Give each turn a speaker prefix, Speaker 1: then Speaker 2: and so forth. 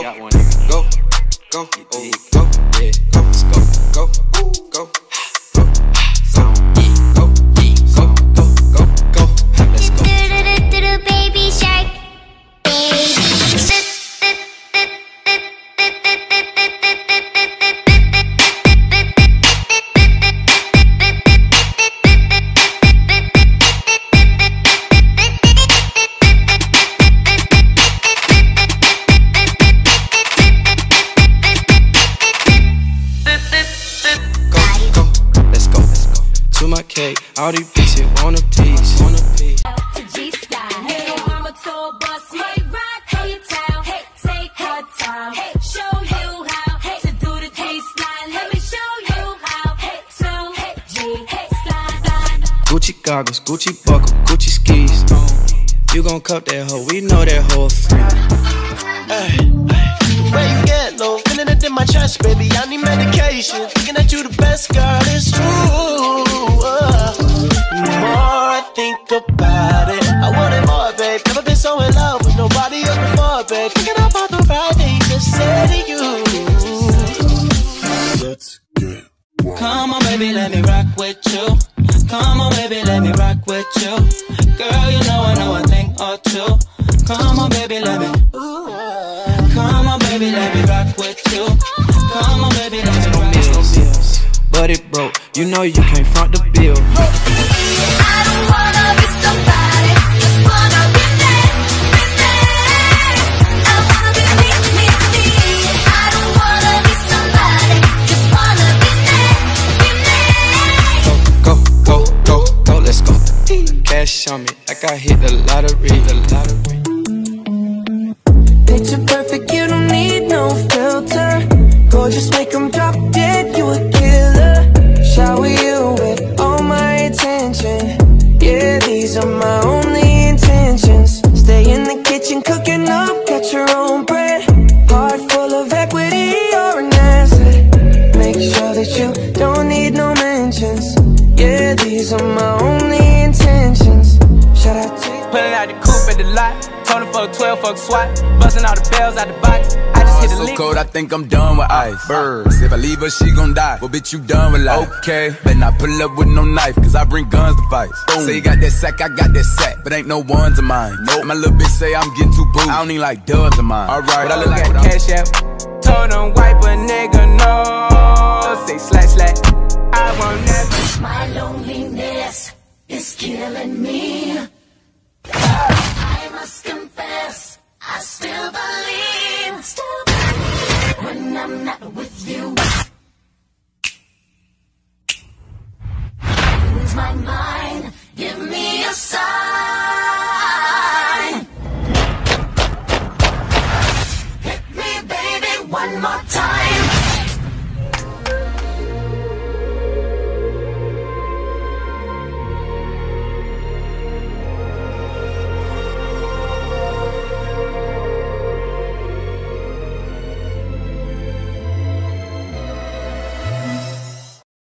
Speaker 1: go, go, go, oh, go, yeah, go, let's go, go, go, go, go, let's go.
Speaker 2: Baby shark.
Speaker 1: All these bitches want a piece, want a piece.
Speaker 3: To G-Style, little mama told bus, might rock her your town. Hey, take her time. Hey, show you how. Hey, to do the G-Slide. Let me show you how. Hey, to hey, G, hey, slide.
Speaker 1: Gucci goggles, Gucci buckle, Gucci skis. You gon' cut that hoe, we know that hoe free.
Speaker 4: Where you get low, feeling it in my chest, baby. I need medication. Thinking that you the best, girl, it's true. The more I think about it, I want it more, babe. Never been so in love with nobody else before, babe. Thinking about the right thing to say to you. Let's get wild. Come on, baby, let me rock with you. Come on, baby, let me rock with you. Girl, you know I know a thing or two. Come on, baby, let me. Come on, baby, let me rock with you. Come on, baby, let me rock with you.
Speaker 1: But it broke, you know you can't front the bill.
Speaker 3: I don't wanna be somebody, just wanna be me, be me. I wanna be me, me, me. I don't wanna be somebody, just wanna be me, be me.
Speaker 1: Go, go, go, go, go, let's go. Cash on me, like I hit the lottery, the lottery.
Speaker 5: Picture perfect, you don't need no filter. Gorgeous, make them drop dead, you a killer. Shower you with all my attention. Yeah, these are my only intentions. Stay in the kitchen, cooking up, catch your own bread. Heart full of equity, you're an asset. Make sure that you don't need no mentions. Yeah, these are my only intentions. Shout out to you.
Speaker 6: Pulling out the coupe at the lot. Told him fuck 12, fuck SWAT. Busting all the bells out the box. I just hit the
Speaker 7: so
Speaker 6: lick.
Speaker 7: Cold, I think I'm done with ice. Birds, if I leave her, she gon' die. Well, bitch, you done with life. Okay, better not pull up with no knife, cause I bring guns to fight. Say you got that sack, I got that sack, but ain't no ones of mine. Nope. My little bitch say I'm getting too booed. I don't need like dubs of mine. Alright,
Speaker 6: But I look at Cash App. Told him wipe a nigga no. Say slash slash. I want that.
Speaker 3: My loneliness is killing me. I must confess, I still believe when I'm not with you. I lose my mind.